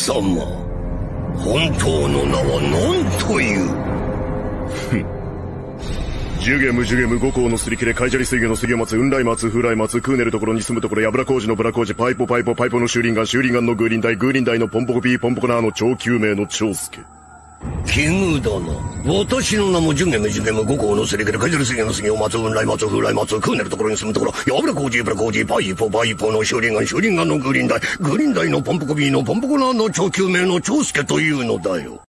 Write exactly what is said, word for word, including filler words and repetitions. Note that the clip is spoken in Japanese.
様、本当の名は何という？ ふん。ジュゲムジュゲム五行のすり切れ、カイジャリ水魚の杉を松、雲来松、風来松、クーネルところに住むところ、ヤブラ工事のブラ工事、パイポパイポパイポのシューリンガン、シューリンガンのグーリンダイ、グーリンダイのポンポコピー、ポンポコナーの超救命の長介。 奇遇だな。私の名もジュゲムジュゲム五行のすり切れ、カイジャリ水魚の杉を松、雲来松、風来松、クーネルところに住むところ、ヤブラ工事、ブラ工事、パイポパイポのシューリンガン、シューリンガンのグーリンダイ、グーリンダイのポンポコピーのポンポコナーの超救命の長介というのだよ。